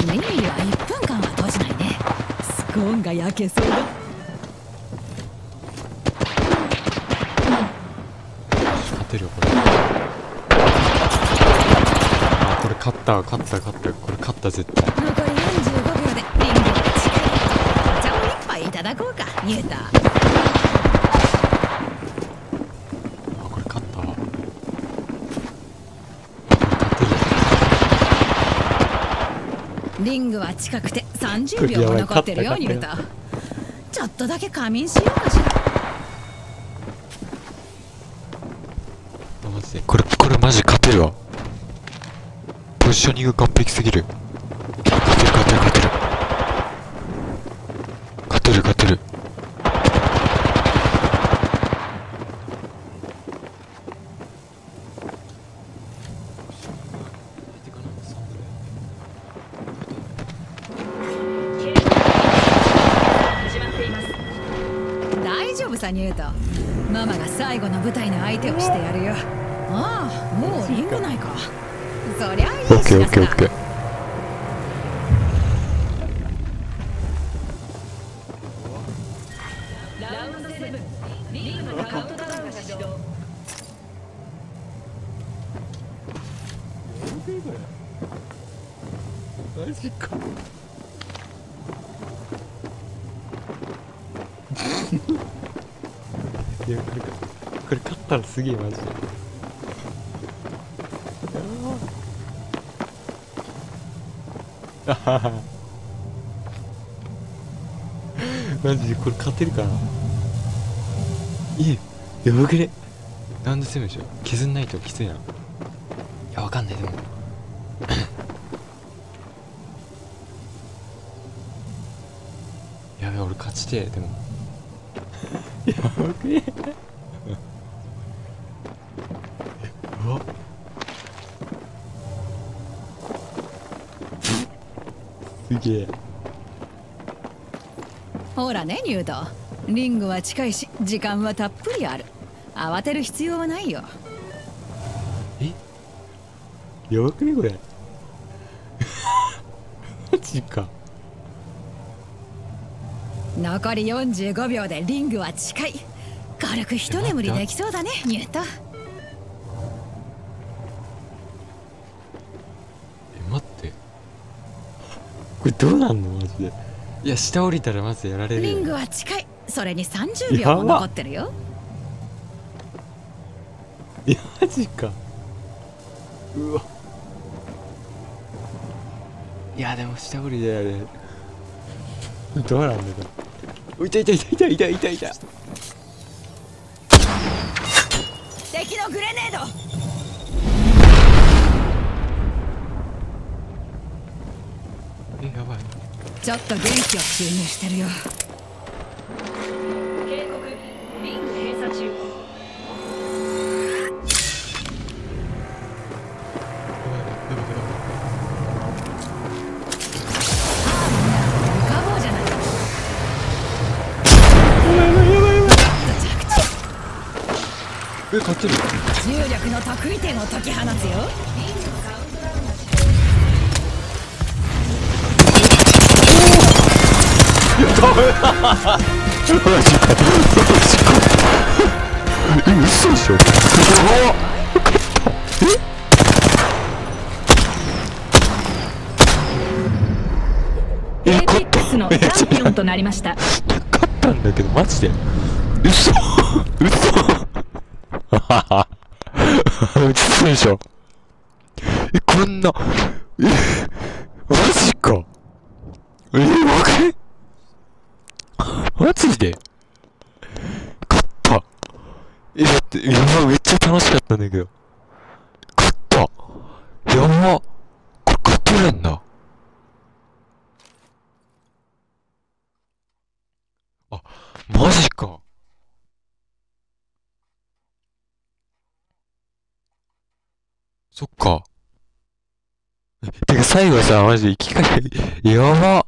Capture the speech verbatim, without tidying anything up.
メニューにはいっぷんかんは閉じないね。スコーンが焼けそうだ。 勝てるよこれ。あ、これ勝った勝った勝ったこれ勝った絶対。 残りよんじゅうごびょうでリングが近い。お茶を一杯いただこうか、ニュータ。 あ、これ勝ったわ。 リングは近くてさんじゅうびょうも残ってるよ、ニュータ。ちょっとだけ仮眠しようかしら。 マジでこれこれマジ勝てるわ。ポジショニング完璧すぎる。勝てる勝てる勝てる勝てる勝てる。 大丈夫さ、ニュート。ママが最後の舞台の相手をしてやるよ。ああ、もうリングないか。そりゃいいオッケーオッ知らせだ。 ケーオッケー。 ラウンドセブン、リングのカウントダウンが始動。 マジか。いやこれこれ勝ったらすげえマジで。あははマジでこれ勝てるかな。いいやばくね。なんで攻めでしょ。削んないときついな。いやわかんないでもやべ俺勝ちてえでもやばくねうわすげえ。 ほらね、ニュート。リングは近いし時間はたっぷりある。慌てる必要はないよ。 えやばくねこれマジか。 残りよんじゅうごびょうでリングは近い。軽く一眠りできそうだね、ニュート。 え待ってこれどうなんのマジで。いや下降りたらまずやられるよ。 リングは近い。それにさんじゅうびょうも残ってるよ。 いやマジか。うわいやでも下降りだよね。どうなんだこれ。痛い痛い痛い痛い痛い痛い痛い。 敵のグレネード。 えやばい。 ちょっと元気を注入してるよ。警告、リング閉鎖中。 え勝てる。 重力の得意点を解き放つよ。 ダメだマジかマジかえ嘘でしょ。やばっえエイペックスのチャンピオンとなりました。 勝ったんだけどマジで嘘嘘嘘でしょ。えこんなえマジか。えわかるマジで勝った。えだってやばめっちゃ楽しかったんだけど勝ったやば。これ勝てるんだ。あマジか。そっか。てか最後さマジで生き返りやば。